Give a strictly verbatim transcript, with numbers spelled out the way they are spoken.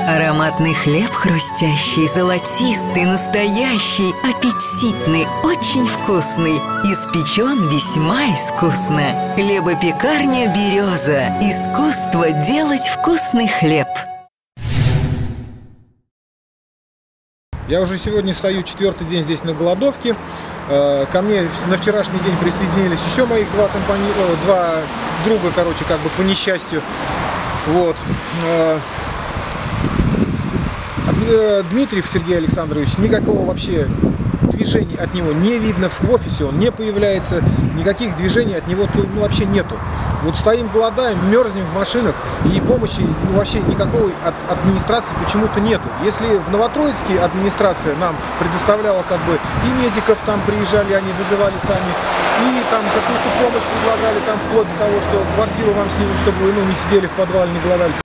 Ароматный хлеб хрустящий, золотистый, настоящий, аппетитный, очень вкусный. Испечен весьма искусно. Хлебопекарня «Береза». Искусство делать вкусный хлеб. Я уже сегодня стою четвертый день здесь на голодовке. Ко мне на вчерашний день присоединились еще моих два компаньона, два друга, короче, как бы по несчастью. Вот. Дмитриев Сергей Александрович, никакого вообще движения от него не видно, в офисе он не появляется, никаких движений от него ну, вообще нету. Вот стоим, голодаем, мерзнем в машинах, и помощи ну, вообще никакой от администрации почему-то нету. Если в Новотроицке администрация нам предоставляла как бы и медиков, там приезжали, они вызывали сами, и там какую-то помощь предлагали, там вплоть до того, что квартиру вам снимут, чтобы вы ну, не сидели в подвале, не голодали.